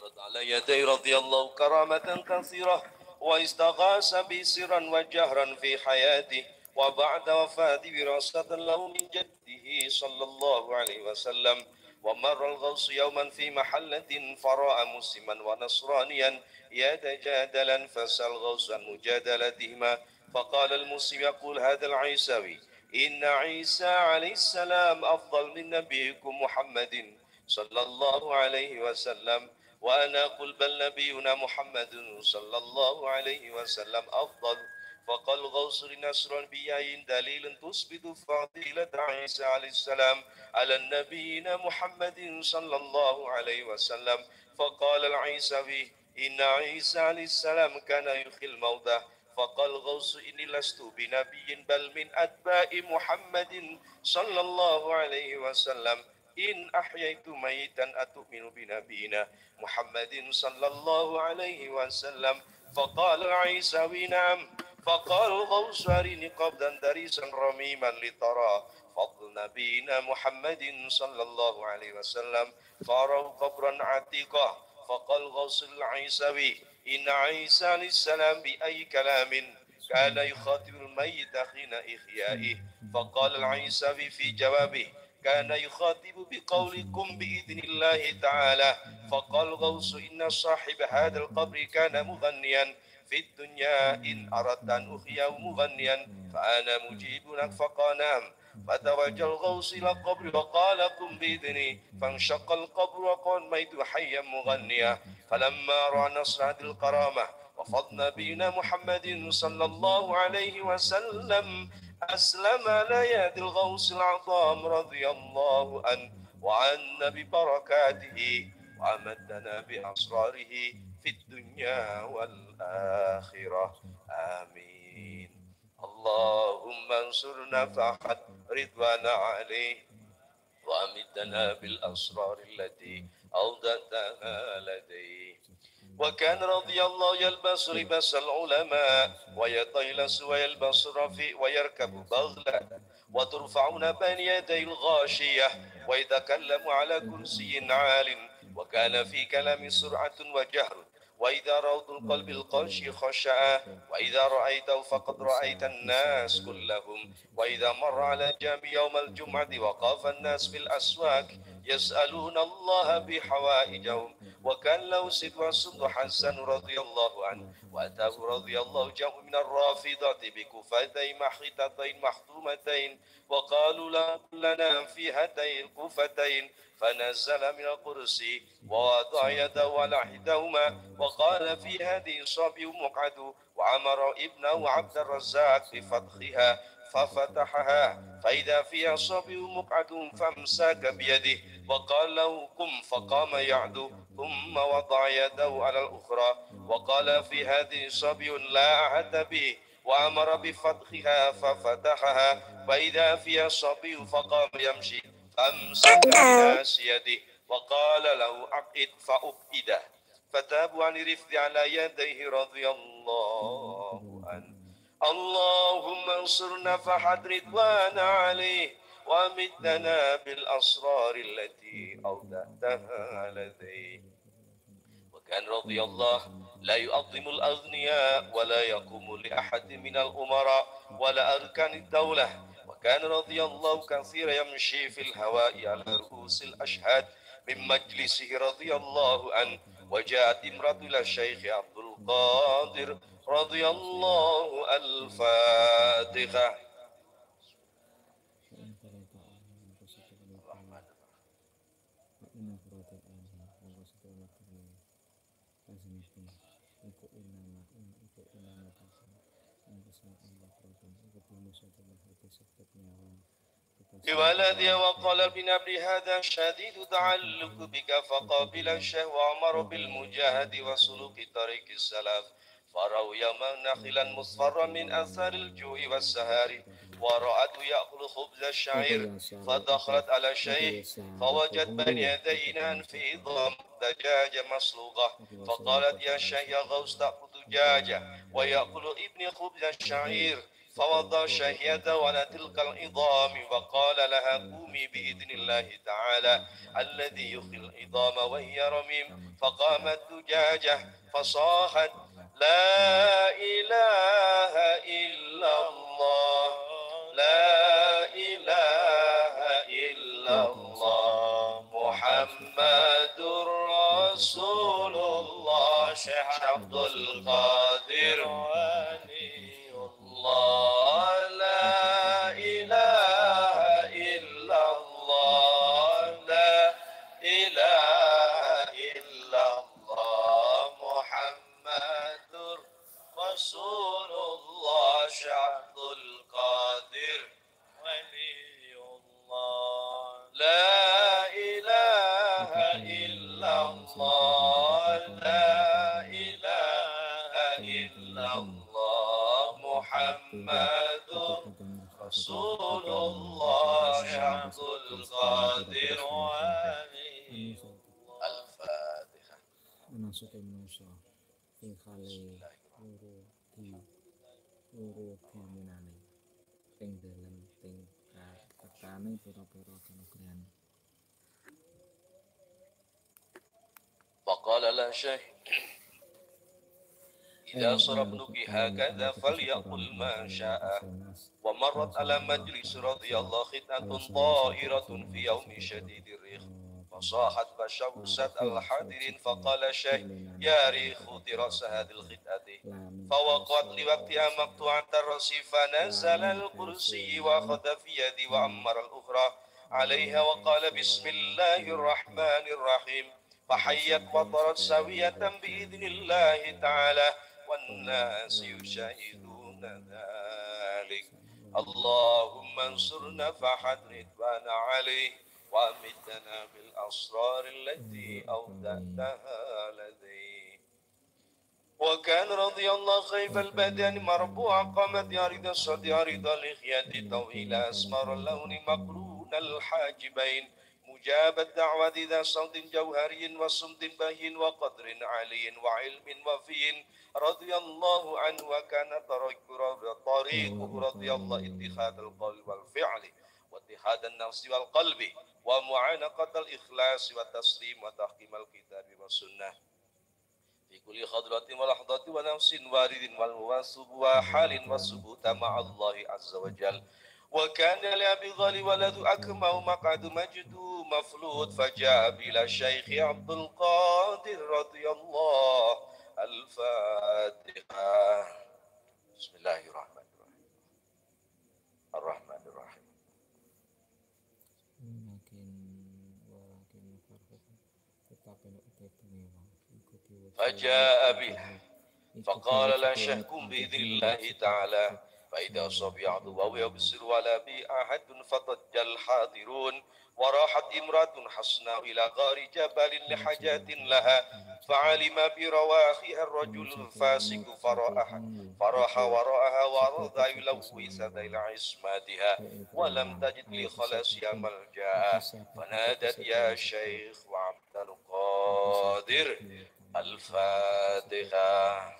عرض على يدي رضي الله كرامة كثيرة واستغاث بي سرا وجهرا في حياته وبعد وفاته وراثة له من جده صلى الله عليه وسلم. ومر الغوث يوما في محلة فرأى مسلما ونصرانيا يتجادلا فسأل الغوث عن مجادلتهما، فقال المسلم يقول هذا العيسوي إن عيسى عليه السلام أفضل من نبيكم محمد صلى الله عليه وسلم، وأنا أقول بل نبينا محمد صلى الله عليه وسلم أفضل. فقال الغوث لنصر بأي دليل تثبت فضيلة عيسى عليه السلام على نبينا محمد صلى الله عليه وسلم؟ فقال العيسوي إن عيسى عليه السلام كان يحيي الموتى. فقال الغوث إني لست بنبي بل من أتباع محمد صلى الله عليه وسلم. إن أحييت ميتا أتؤمن بنبينا محمد صلى الله عليه وسلم؟ فقال عيسى نعم. فقال الغوث أرني قبضا دريسا رميما لترى فضل نبينا محمد صلى الله عليه وسلم، فأروا قبرا عتيقا. فقال الغوث العيسوي إن عيسى عليه السلام بأي كلام كان يخاطب الميت حين إحيائه؟ فقال العيسوي في جوابه كان يخاطب بقولكم بإذن الله تعالى. فقال الغوث إن صاحب هذا القبر كان مغنيا في الدنيا، إن أردت أن أحييه مغنيا فأنا مجيب لك. فقال نعم. فتوجه الغوث إلى القبر وقال قم بإذني، فانشق القبر وقال ميت حيا مغنيا. فلما رأى نصر هذه الكرامة وفضل نبينا محمد صلى الله عليه وسلم أسلم على يد الغوث العظام رضي الله عنه وعنا ببركاته وأمدنا بأسراره في الدنيا والآخرة. آمين. اللهم انصرنا فأحد رضوانا عليه وأمدنا بالأسرار التي أودتها لديه. وكان رضي الله يلبس لباس العلماء ويطيلس ويلبس رفيع ويركب بغلة وترفعون بين يدي الغاشية ويتكلم على كرسي عال، وكان في كلام سرعة وجهر، وإذا روض القلب القاشي خشع، وإذا رأيته فقد رأيت الناس كلهم. وإذا مر على جامع يوم الجمعة وقاف الناس في الأسواق يسألون الله بحوائجهم. وكان له سدوى صد حسن رضي الله عنه، وأتاه رضي الله جمع من الرافضة بكفتين محيطتين محتومتين، وقالوا لا لنا في هاتين الكفتين، فنزل من الكرسي ووضع يده على إحداهما وقال في هذه صبي مقعد، وأمر ابنه عبد الرزاق بفتحها ففتحها فإذا فيها صبي مقعد فامسك بيده وقال له قم، فقام يعدو ثم وضع يده على الأخرى وقال في هذه صبي لا أحد به، وأمر بفتحها ففتحها فإذا فيها صبي فقام يمشي فامسك بناس يده وقال له عقد فأبئده، فتابوا عن الرفد على يديه رضي الله عنه. اللهم انصرنا فحد رضوانا عليه وامدنا بالأسرار التي أودعتها لديه. وكان رضي الله لا يعظم الأغنياء ولا يقوم لأحد من الأمراء ولا أركان الدولة. وكان رضي الله كثيرا يمشي في الهواء على رؤوس الأشهاد من مجلسه رضي الله عنه. وجاءت امرأة إلى الشيخ عبد القادر رضي الله الفاتحة. بولدي وقال بنبل هذا شديد تعلق بك فقابل الشيخ وأمر بالمجاهد وسلوك طريق السلف. فرأوا يوما نخلا مصفرا من أثر الجوع والسهر ورأته يأكل خبز الشعير، فدخلت على الشيخ فوجد بين يدينا في ضم دجاجة مسلوقة، فقالت يا شيخ يا غوث تأكل دجاجة ويأكل ابني خبز الشعير، فوضع شهيته على تلك العظام وقال لها قومي بإذن الله تعالى الذي يحيي العظام وهي رميم. فقامت دجاجة فصاحت لا إله إلا الله لا إله إلا الله محمد رسول الله. شيخ عبد القادر ولي الله لا إله إلا الله لا إله إلا الله محمد رسول الله. شيخ عبد القادر ولي الله لا إله إلا الله لا إله إلا الله محمد رسول الله. عبد القادر ولي الفاتحة. فقال له شيخ إذا صار ابنك هكذا فليقل ما شاء. ومرت على مجلس رضي الله خطة طائرة في يوم شديد الريح فصاحت فشوست الحذر. فقال الشيخ يا ريح رأس هذه الخطة فوقعت لوقتها مقطوعة الرأس فنزل الكرسي وأخذ في يدي وأمر الأخرى عليها وقال بسم الله الرحمن الرحيم فحيت وطرت سوية بإذن الله تعالى والناس يشاهدون ذلك. اللهم انصرنا فحد رضوانا عليه وأمدنا بالأسرار التي أودعتها لديه. وكان رضي الله خيف البدن مربوع قامت يارد الصد يارد الإخيات طويلة أسمر اللون مقرون الحاجبين مجاب الدعوة ذا صوت جوهري وصمت بهين وقدر عالي وعلم وفي رضي الله عنه. وكان طريقه رضي الله اتخاذ القول والفعل واتحاد النفس والقلب ومعانقة الإخلاص والتسليم وتحكيم الكتاب والسنة في كل خضرة ولحظة ونفس وارد والمواصب وحال والثبوت مع الله عز وجل. وكان لأبي ظالم ولد أكمه مقعد مجد مفلوط فجاء بلا الشيخ عبد القادر رضي الله. الفاتحة. بسم الله الرحمن الرحيم. الرحمن الرحيم. فجاء بها فقال لا شهكم بإذن الله تعالى فإذا صبي عدو يبصر ولا بي أحد فضج الحاضرون. وراحت امرأة حصناء إلى غار جبل لحاجات لها فعلم برواخها الرجل الفاسق فراح وراءها وأراد يلوث ذيل عصمتها ولم تجد لخلاصها ملجأ فنادت يا شيخ وعبد القادر. الفاتحة.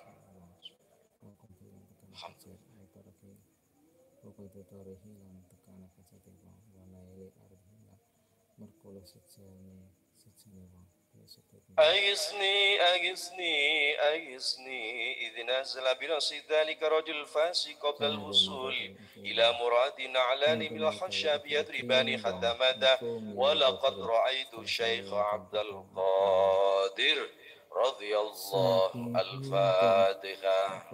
أغثني أغثني أغثني إذ نزل برأس ذلك رجل الفاسق قبل الوصول إلى مراد نعلان من الخشب يضربان خدمته. ولقد رأيت الشيخ عبد القادر رضي الله. الفاتحة.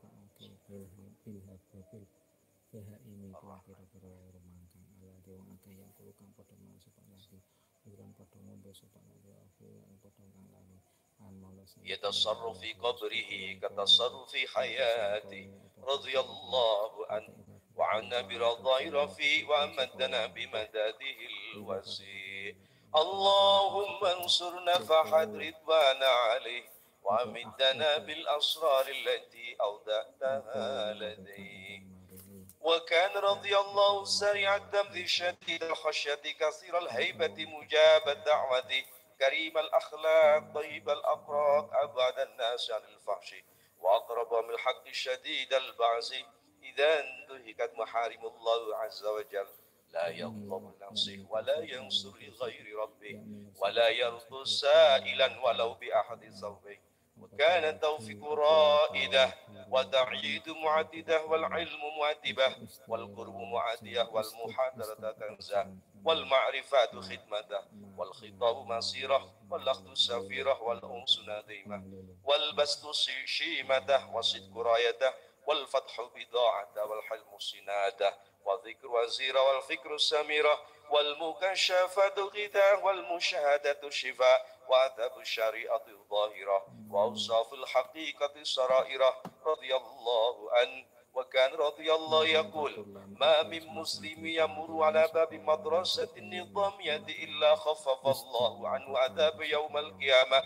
يتصرف في قبره كتصرف في حياته رضي الله عنه وعنا برضاه رفيع وأمدنا بمداده الوسيع. اللهم انصرنا فحد رضوانا عليه وأمدنا بالأسرار التي أودعتها لديه. وكان رضي الله سريع الدم شديد الخشية كثير الهيبة مجاب الدعوة كريم الأخلاق طيب الأقراق أبعد الناس عن الفحش وأقرب من الحق شديد البعث. إذا إذا انتهكت محارم الله عز وجل لا يظلم نفسه ولا ينصر لغير ربه ولا يرد سائلا ولو بأحد ثوبيه. وكان التوفيق رائدة والتعييد معددة والعلم مؤدبة والقرب معادية والمحاضرة كنزة والمعرفات خدمته والخطاب مسيرة والأخذ سفيرة والأنس نديمة والبسط شيمته والصدق رايته والفتح بضاعته والحلم سناده والذكر وزيرة والفكر سميرة والمكشفة غذاء والمشاهدة شفاء وأدب الشريعة الظاهرة وأوصاف الحقيقة سرائرة رضي الله عنه. وكان رضي الله يقول ما من مسلم يمر على باب مدرسة النظامية إلا خفف الله عنه عذاب يوم القيامة.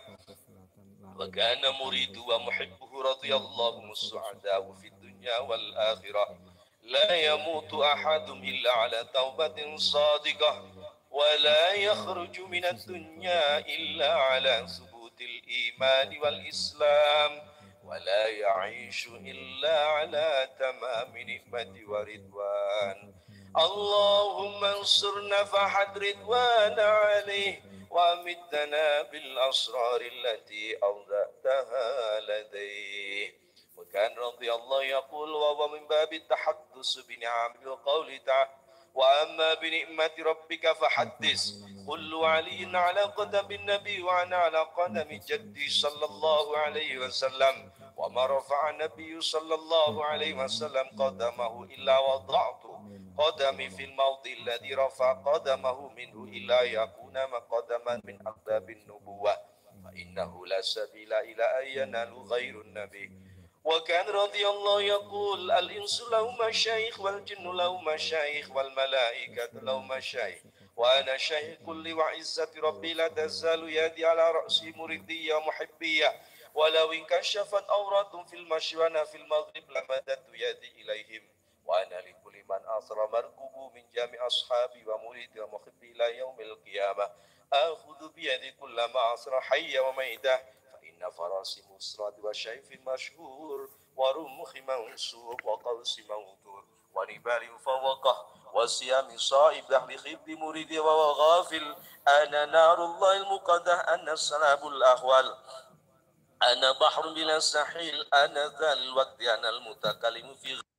وكان مريد ومحبه رضي الله عنه السعداء في الدنيا والآخرة. لا يموت أحد إلا على توبة صادقة ولا يخرج من الدنيا إلا على ثبوت الإيمان والإسلام ولا يعيش إلا على تمام نعمة ورضوان. اللهم انصرنا فحد رضوان عليه وأمدنا بالأسرار التي أودعتها لديه. وكان رضي الله يقول وهو من باب التحدث بنعمه وقوله تعالى وأما بنعمة ربك فحدث. كل علي على قدم النبي وأنا على قدم جدي صلى الله عليه وسلم وما رفع النبي صلى الله عليه وسلم قدمه إلا وضعت قدمي في الموضع الذي رفع قدمه منه إلا يكون مقدما من أقدام النبوة فإنه لا سبيل إلى أن ينال غير النبي. وكان رضي الله يقول الإنس له مشايخ والجن له مشايخ والملائكة له مشايخ وأنا شيخ كل وعزة ربي لا تزال يدي على رأسي مريدية ومحبية ولو انكشفت أوراد في المشي وأنا في المغرب لمددت يدي إليهم. وأنا لكل من أثر مركوب من جميع أصحابي ومريدي ومحبي إلى يوم القيامة آخذ بيدي كل ما أثر حي وميتة فإن فراسي مسرد وشيف مشهور ورمخ منصور وقوس موتور ونبال فوقه وسيام صائب دخل خب مريد وهو غافل. أنا نار الله المقدة أنا السلام الأحوال أنا بحر بلا ساحل أنا ذا الوقت أنا المتكلم في